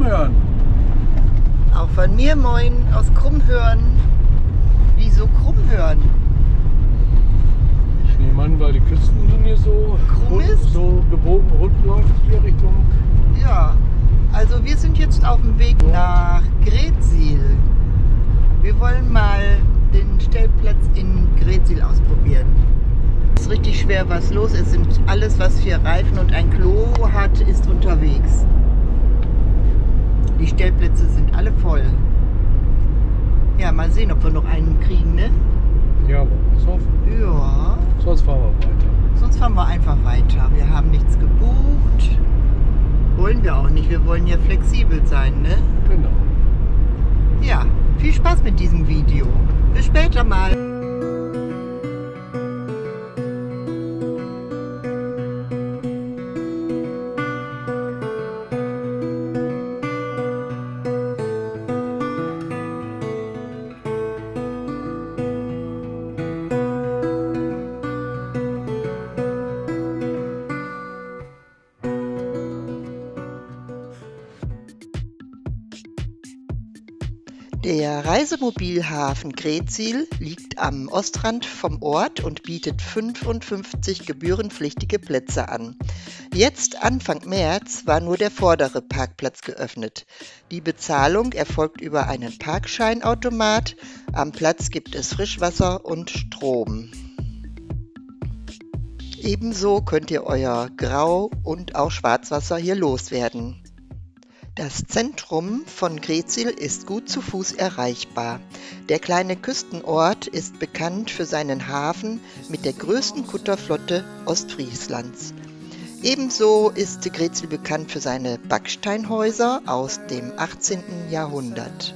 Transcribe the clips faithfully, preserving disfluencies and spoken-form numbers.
Krummhörn. Auch von mir moin aus Krummhörn. Wieso Krummhörn? Ich nehme an, weil die Küstenlinie so, Krumm rund, ist? so gebogen rund läuft hier Richtung. Ja, also wir sind jetzt auf dem Weg nach Greetsiel. Wir wollen mal den Stellplatz in Greetsiel ausprobieren. Es ist richtig schwer was los. Es sind alles, was vier Reifen und ein Klo hat, ist unterwegs. Die Stellplätze sind alle voll. Ja, mal sehen, ob wir noch einen kriegen, ne? Ja, wollen wir es hoffen. Ja. Sonst fahren wir weiter. Sonst fahren wir einfach weiter. Wir haben nichts gebucht. Wollen wir auch nicht. Wir wollen ja flexibel sein, ne? Genau. Ja, viel Spaß mit diesem Video. Bis später mal. Der Reisemobilhafen Greetsiel liegt am Ostrand vom Ort und bietet fünfundfünfzig gebührenpflichtige Plätze an. Jetzt, Anfang März, war nur der vordere Parkplatz geöffnet. Die Bezahlung erfolgt über einen Parkscheinautomat. Am Platz gibt es Frischwasser und Strom. Ebenso könnt ihr euer Grau- und auch Schwarzwasser hier loswerden. Das Zentrum von Greetsiel ist gut zu Fuß erreichbar. Der kleine Küstenort ist bekannt für seinen Hafen mit der größten Kutterflotte Ostfrieslands. Ebenso ist Greetsiel bekannt für seine Backsteinhäuser aus dem achtzehnten Jahrhundert.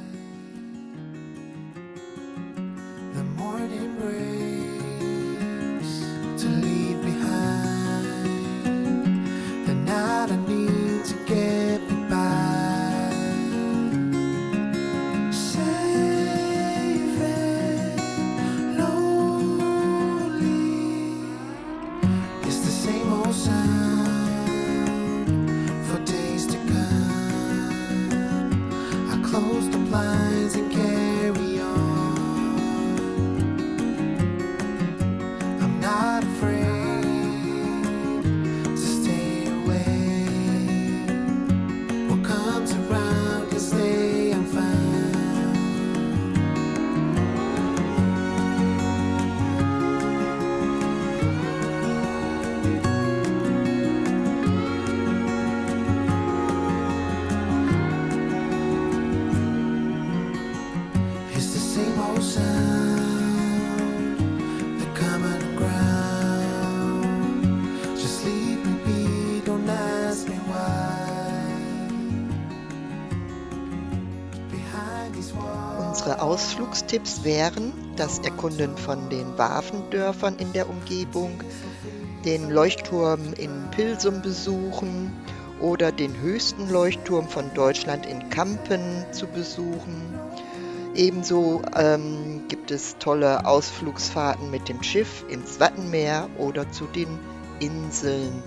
Unsere Ausflugstipps wären das Erkunden von den Wafendörfern in der Umgebung, den Leuchtturm in Pilsum besuchen oder den höchsten Leuchtturm von Deutschland in Kampen zu besuchen. Ebenso ähm, gibt es tolle Ausflugsfahrten mit dem Schiff ins Wattenmeer oder zu den Inseln.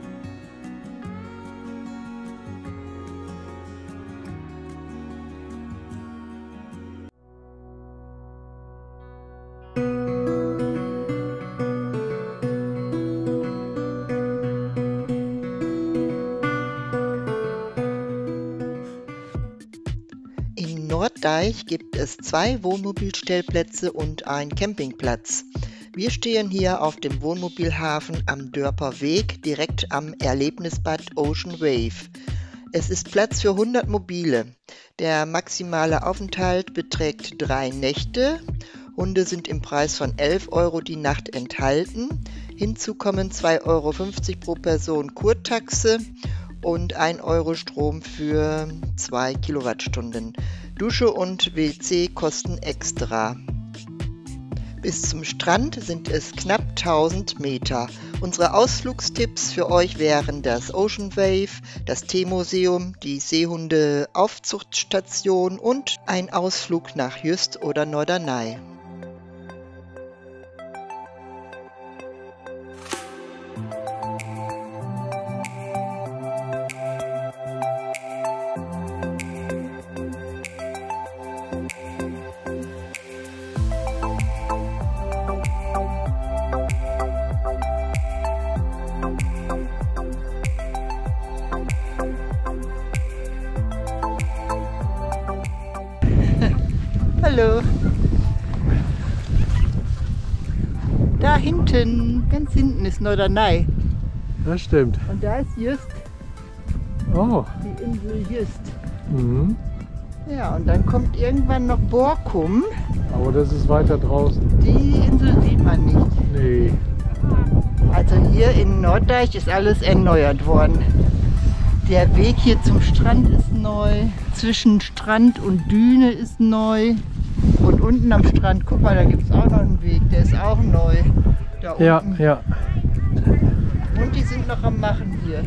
In Norddeich gibt es zwei Wohnmobilstellplätze und einen Campingplatz. Wir stehen hier auf dem Wohnmobilhafen am Dörper Weg, direkt am Erlebnisbad Ocean Wave. Es ist Platz für hundert Mobile. Der maximale Aufenthalt beträgt drei Nächte. Hunde sind im Preis von elf Euro die Nacht enthalten. Hinzu kommen zwei Euro fünfzig pro Person Kurtaxe und ein Euro Strom für zwei Kilowattstunden. Dusche und W C kosten extra. Bis zum Strand sind es knapp tausend Meter. Unsere Ausflugstipps für euch wären das Ocean Wave, das Teemuseum, die Seehundeaufzuchtstation und ein Ausflug nach Jüst oder Norderney. Hallo. Da hinten, ganz hinten ist Norderney. Das stimmt. Und da ist Just, Oh. die Insel Just. Mhm. Ja, und dann kommt irgendwann noch Borkum. Aber das ist weiter draußen. Die Insel sieht man nicht. Nee. Also hier in Norddeich ist alles erneuert worden. Der Weg hier zum Strand ist neu. Zwischen Strand und Düne ist neu. Und unten am Strand, guck mal, da gibt es auch noch einen Weg. Der ist auch neu. Da Ja, unten. ja. Und die sind noch am Machen hier.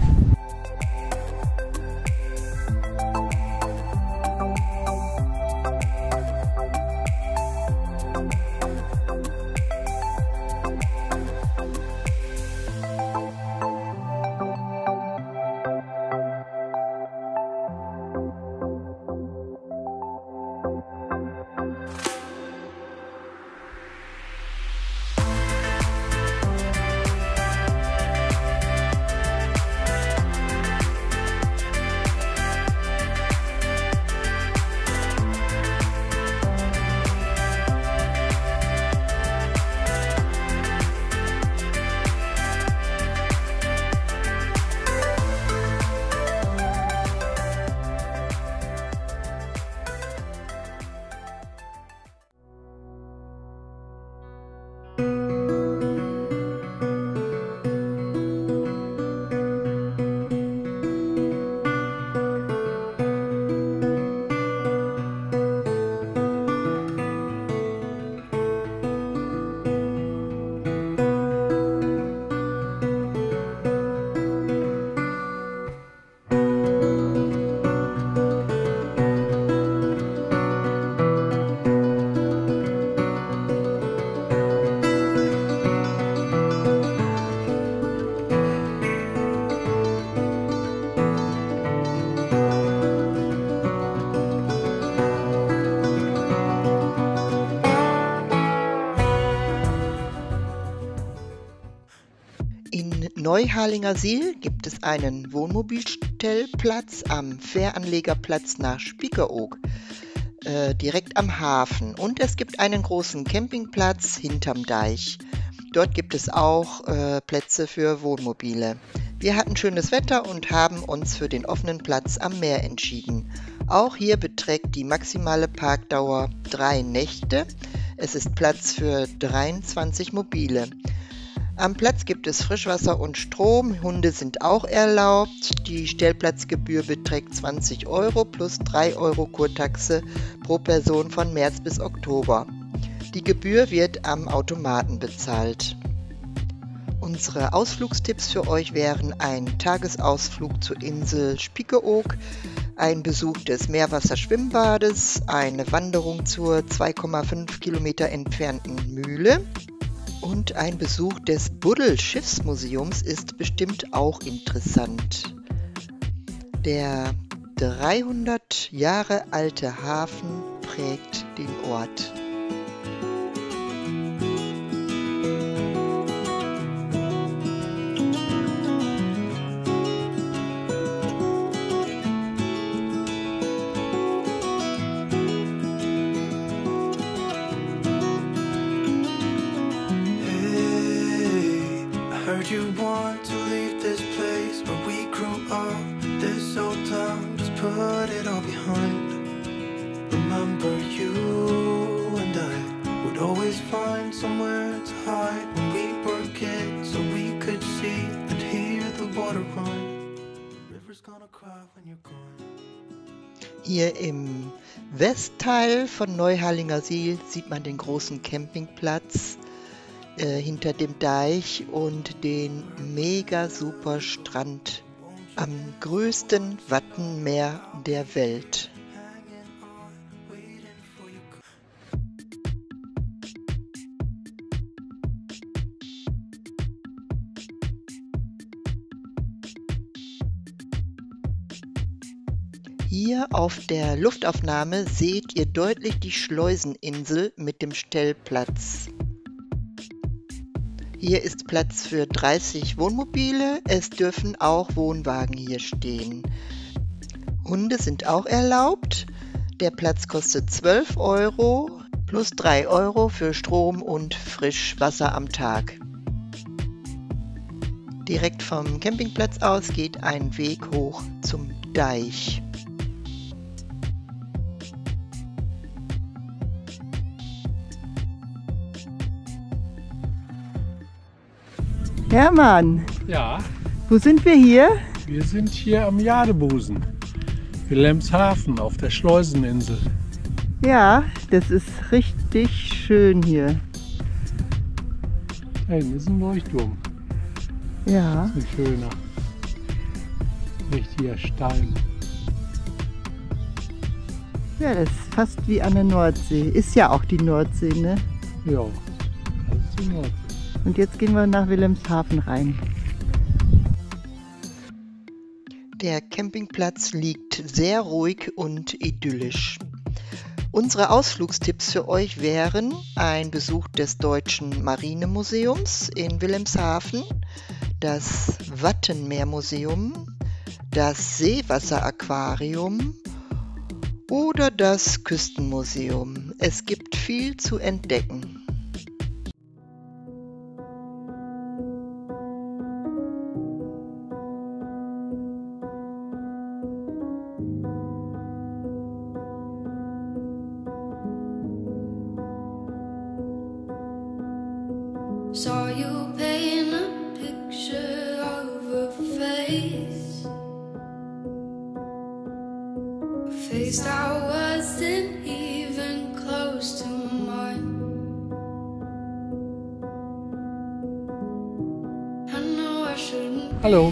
In Neuharlingersiel gibt es einen Wohnmobilstellplatz am Fähranlegerplatz nach Spiekeroog, äh, direkt am Hafen. Und es gibt einen großen Campingplatz hinterm Deich. Dort gibt es auch äh, Plätze für Wohnmobile. Wir hatten schönes Wetter und haben uns für den offenen Platz am Meer entschieden. Auch hier beträgt die maximale Parkdauer drei Nächte. Es ist Platz für dreiundzwanzig Mobile. Am Platz gibt es Frischwasser und Strom, Hunde sind auch erlaubt. Die Stellplatzgebühr beträgt zwanzig Euro plus drei Euro Kurtaxe pro Person von März bis Oktober. Die Gebühr wird am Automaten bezahlt. Unsere Ausflugstipps für euch wären ein Tagesausflug zur Insel Spiekeroog, ein Besuch des Meerwasserschwimmbades, eine Wanderung zur zwei Komma fünf Kilometer entfernten Mühle. Und ein Besuch des Buddel-Schiffsmuseums ist bestimmt auch interessant. Der dreihundert Jahre alte Hafen prägt den Ort. You want to leave this place where we grew up, this old town, just put it all behind. Remember you and I would always find somewhere to hide when we were kids, so we could see and hear the water run. The river's gonna cry when you're gone. Hier im Westteil von Neuharlingersiel sieht man den großen Campingplatz äh, hinter dem Deich und den mega super Strand am größten Wattenmeer der Welt. Hier auf der Luftaufnahme seht ihr deutlich die Schleuseninsel mit dem Stellplatz. Hier ist Platz für dreißig Wohnmobile, es dürfen auch Wohnwagen hier stehen. Hunde sind auch erlaubt. Der Platz kostet zwölf Euro plus drei Euro für Strom und Frischwasser am Tag. Direkt vom Campingplatz aus geht ein Weg hoch zum Deich. Hermann, Ja, wo sind wir hier? wir sind hier am Jadebusen. Wilhelmshaven auf der Schleuseninsel. Ja, das ist richtig schön hier. Da hinten ist ein Leuchtturm. Ja, Ein schöner. Richtiger Stein. ja, das ist fast wie an der Nordsee. Ist ja auch die Nordsee, ne? Ja, das ist die Nordsee. Und jetzt gehen wir nach Wilhelmshaven rein. Der Campingplatz liegt sehr ruhig und idyllisch. Unsere Ausflugstipps für euch wären ein Besuch des Deutschen Marinemuseums in Wilhelmshaven, das Wattenmeermuseum, das Seewasseraquarium oder das Küstenmuseum. Es gibt viel zu entdecken. Saw you paint a picture of a face, a face that wasn't even close to mine. I know I shouldn't. Hallo.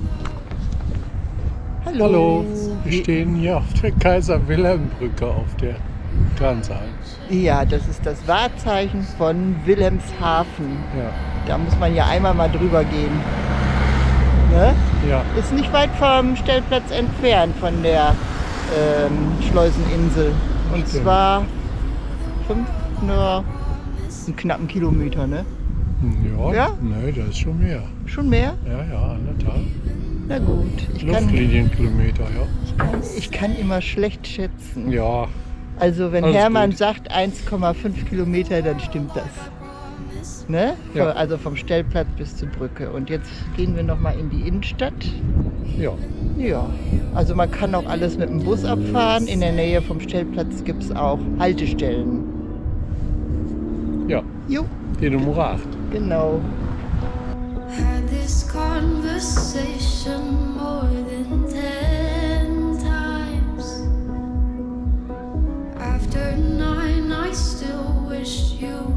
Hallo. Hallo. Wir stehen hier auf der Kaiser-Wilhelm-Brücke auf der Transal. Ja, das ist das Wahrzeichen von Wilhelmshaven. Ja. Da muss man ja einmal mal drüber gehen. Ne? Ja. Ist nicht weit vom Stellplatz entfernt, von der ähm, Schleuseninsel. Und Stimmt. zwar fünf, nur einen knappen Kilometer, ne? Ja? Ja? Nee, das ist schon mehr. Schon mehr? Ja, ja, anderthalb. Na gut. Ich kann, Luftlinienkilometer, ja. ich, kann, ich kann immer schlecht schätzen. Ja, Also wenn Alles Hermann gut. sagt eins Komma fünf Kilometer, dann stimmt das. Ne? Ja. Also vom Stellplatz bis zur Brücke. Und jetzt gehen wir nochmal in die Innenstadt. ja. Ja, also man kann auch alles mit dem Bus abfahren. In der Nähe vom Stellplatz gibt es auch Haltestellen. Ja, Jo, die Nummer acht. genau. Had this conversation more than ten times. After nine, I still wish you